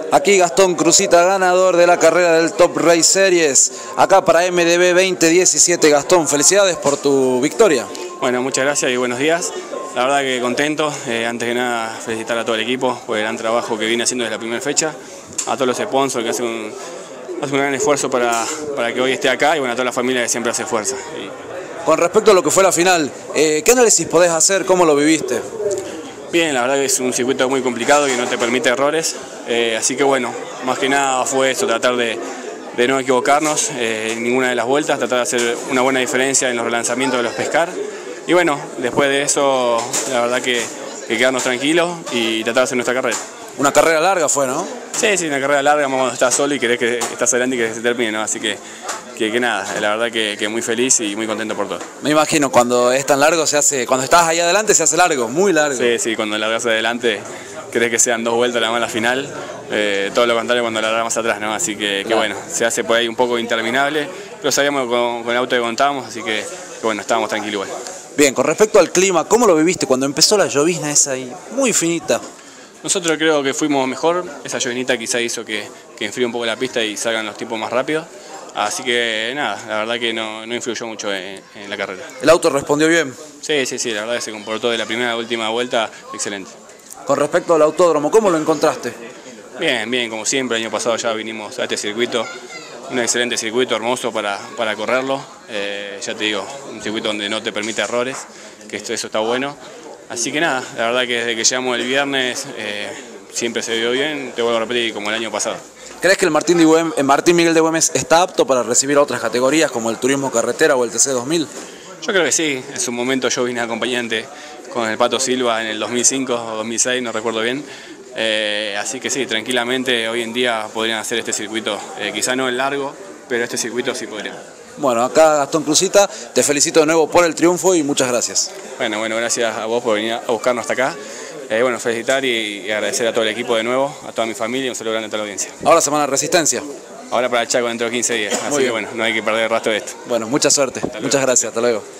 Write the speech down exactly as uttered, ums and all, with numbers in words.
Aquí Gastón Cruzita, ganador de la carrera del Top Race Series, acá para M D B veinte diecisiete. Gastón, felicidades por tu victoria. Bueno, muchas gracias y buenos días. La verdad que contento, eh, antes que nada felicitar a todo el equipo por el gran trabajo que viene haciendo desde la primera fecha, a todos los sponsors que hacen un, hacen un gran esfuerzo para, para que hoy esté acá y bueno, a toda la familia que siempre hace fuerza. Y... Con respecto a lo que fue la final, eh, ¿qué análisis podés hacer? ¿Cómo lo viviste? Bien, la verdad que es un circuito muy complicado y no te permite errores, eh, así que bueno, más que nada fue eso, tratar de, de no equivocarnos eh, en ninguna de las vueltas, tratar de hacer una buena diferencia en los relanzamientos de los pescar y bueno, después de eso la verdad que, que quedarnos tranquilos y tratar de hacer nuestra carrera. Una carrera larga fue, ¿no? Sí, sí, una carrera larga, cuando estás solo y querés que estás adelante y que se termine, ¿no? Así que, que, que nada, la verdad que, que muy feliz y muy contento por todo. Me imagino, cuando es tan largo se hace, cuando estás ahí adelante se hace largo, muy largo. Sí, sí, cuando largas adelante querés que sean dos vueltas la mala final, eh, todo lo contrario cuando largas más atrás, ¿no? Así que, claro, que bueno, se hace por ahí un poco interminable, pero sabíamos con, con el auto que contábamos, así que, que bueno, estábamos tranquilos igual. Bien, con respecto al clima, ¿cómo lo viviste cuando empezó la llovizna esa ahí, muy finita? Nosotros creo que fuimos mejor, esa llovinita quizá hizo que, que enfríe un poco la pista y salgan los tiempos más rápidos, así que nada, la verdad que no, no influyó mucho en, en la carrera. ¿El auto respondió bien? Sí, sí, sí, la verdad que se comportó de la primera a la última vuelta excelente. Con respecto al autódromo, ¿cómo lo encontraste? Bien, bien, como siempre, el año pasado ya vinimos a este circuito, un excelente circuito, hermoso para, para correrlo, eh, ya te digo, un circuito donde no te permite errores, que esto, eso está bueno. Así que nada, la verdad que desde que llegamos el viernes eh, siempre se vio bien, te vuelvo a repetir, como el año pasado. ¿Crees que el Martín, de Güemes, el Martín Miguel de Güemes está apto para recibir otras categorías como el turismo carretera o el T C dos mil? Yo creo que sí, en su momento yo vine acompañante con el Pato Silva en el dos mil cinco o dos mil seis, no recuerdo bien. Eh, así que sí, tranquilamente hoy en día podrían hacer este circuito, eh, quizá no el largo, pero este circuito sí podrían. Bueno, acá Gastón Cruzita, te felicito de nuevo por el triunfo y muchas gracias. Bueno, bueno, gracias a vos por venir a buscarnos hasta acá. Eh, bueno, felicitar y, y agradecer a todo el equipo de nuevo, a toda mi familia y un saludo grande a toda la audiencia. Ahora semana de resistencia. Ahora para el Chaco dentro de quince días, así que bueno, no hay que perder el rastro de esto. Bueno, mucha suerte, muchas gracias, hasta luego.